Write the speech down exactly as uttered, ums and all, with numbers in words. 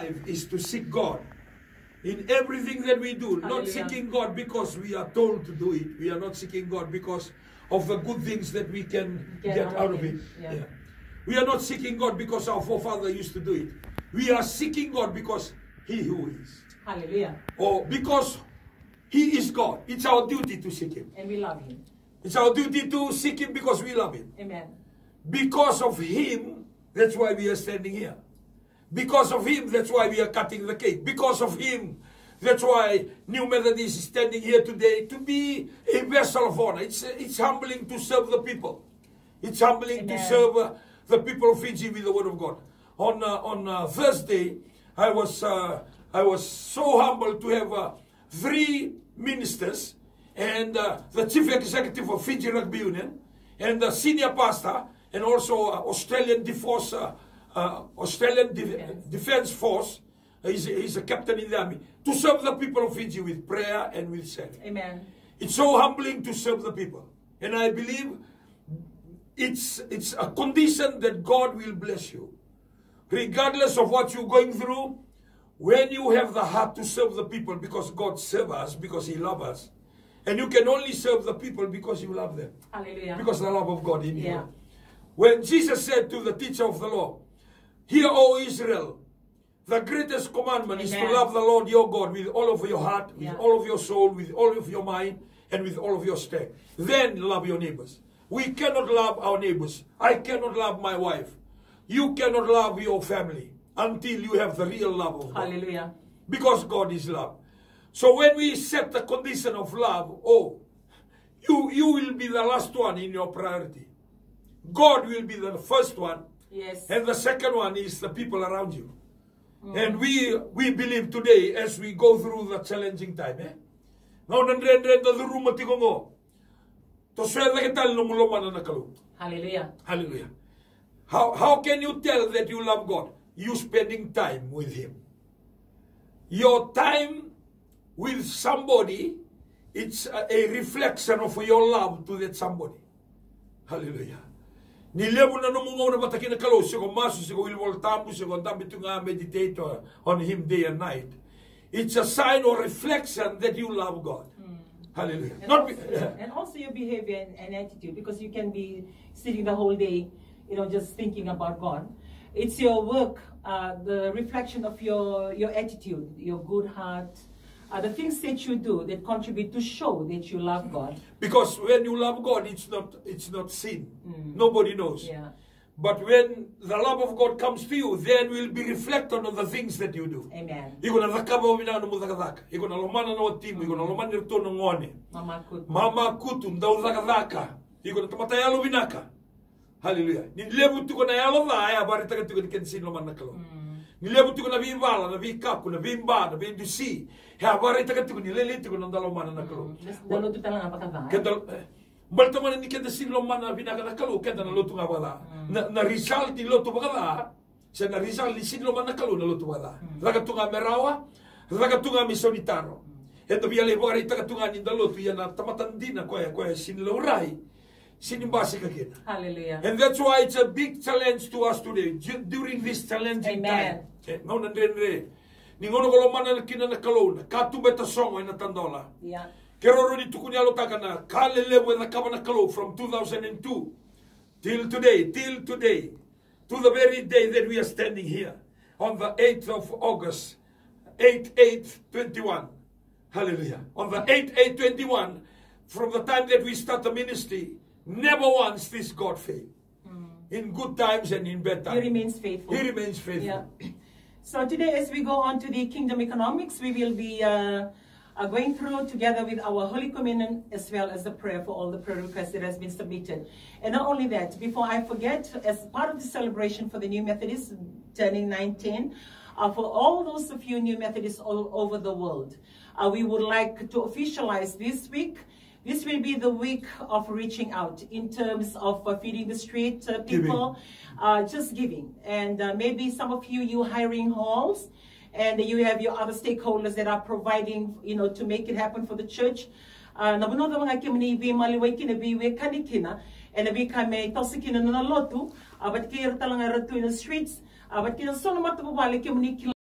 life is to seek God in everything that we do. Hallelujah. Not seeking God because we are told to do it. We are not seeking God because of the good things that we can get, get out of it. Yeah. Yeah. We are not seeking God because our forefather used to do it. We are seeking God because He who is. Hallelujah. Or because He is God. It's our duty to seek Him. And we love Him. It's our duty to seek Him because we love Him. Amen. Because of Him, that's why we are standing here. Because of Him, that's why we are cutting the cake. Because of Him, that's why New Methodist is standing here today to be a vessel of honor. It's, it's humbling to serve the people. It's humbling Amen. to serve uh, the people of Fiji with the Word of God. On uh, on uh, Thursday, I was uh, I was so humbled to have uh, three ministers and uh, the chief executive of Fiji Rugby Union and the senior pastor and also uh, Australian Defense uh, uh, Australian De Defense. Defense Force. He's, he's a captain in the army to serve the people of Fiji with prayer and with service. Amen. It's so humbling to serve the people, and I believe it's it's a condition that God will bless you. Regardless of what you're going through, when you have the heart to serve the people, because God serves us, because He loves us. And you can only serve the people because you love them. Hallelujah. Because the love of God in Yeah. you. When Jesus said to the teacher of the law, "Hear, O Israel, the greatest commandment is to Amen. love the Lord your God with all of your heart, with Yeah. all of your soul, with all of your mind, and with all of your strength. Then love your neighbors." We cannot love our neighbors. I cannot love my wife. You cannot love your family until you have the real love of God. Hallelujah. Because God is love. So when we set the condition of love, oh, you, you will be the last one in your priority. God will be the first one. Yes. And the second one is the people around you. Mm. And we we believe today, as we go through the challenging time, eh? Hallelujah. Hallelujah. How, how can you tell that you love God? You spending time with Him. Your time with somebody, it's a, a reflection of your love to that somebody. Hallelujah. Nilebu na numungaw na bataki na kalo, sigo masu, sigo ilwal tambu, sigo dami to nga meditate on Him day and night. It's a sign or reflection that you love God. Mm. Hallelujah. And, Not also, be, and also your behavior and, and attitude, because you can be sitting the whole day, you know, just thinking about God. It's your work, uh, the reflection of your, your attitude, your good heart, uh, the things that you do that contribute to show that you love God. Because when you love God, it's not it's not sin. Mm. Nobody knows. Yeah. But when the love of God comes to you, then will be reflected on the things that you do. Amen. Mama kutu ndau zakazaka. Igona tamatayalo binaka. Hallelujah. Nilebu tuko na yalo na ya bari taga tuko kensin lo manakalo. Nilebu tuko na bimbala na bikaku na bimba na bindusi. Ya bari taga tuko nilele tuko na ndalo manakalo. Dalo tu talang apa kata? Kedal balta man ni kenda sin lo mana binaka nakalo kenda na lotu nga bala. Na na result ni lotu bagala. Sa na result ni sin lo manakalo na lotu bala. Raga tunga merawa, raga tunga misonitaro. Ito biyale bari taga tunga ni dalotu ya na tamatandina ko ya ko sin lo rai. Hallelujah. And that's why it's a big challenge to us today during this challenging Amen. time. No nandre. Ningono ko lomana na kinana kalona. Katu beta songo ina tandola. Yeah. Kero ni tukunya lo takana kalele with na kabana kalo from two thousand two till today, till today, to the very day that we are standing here on the eighth of August, eight eight twenty-one. Hallelujah. On the eight eight twenty-one, from the time that we start the ministry, never once this God failed. Mm. In good times and in bad times. He remains faithful. He remains faithful. Yeah. So today, as we go on to the Kingdom Economics, we will be uh, uh, going through together with our Holy Communion as well as the prayer for all the prayer requests that has been submitted. And not only that, before I forget, as part of the celebration for the New Methodists turning nineteen, uh, for all those of you New Methodists all over the world, uh, we would like to officialize this week. This will be the week of reaching out in terms of uh, feeding the street uh, people, uh, just giving. And uh, maybe some of you, you hiring halls, and you have your other stakeholders that are providing, you know, to make it happen for the church. Nabuno da mga kimni bi maliway kina bi we kanikina, and bi kami tosikina na lotu, abat kaya talanga ratu in the streets, abat kina sono matabubali kimni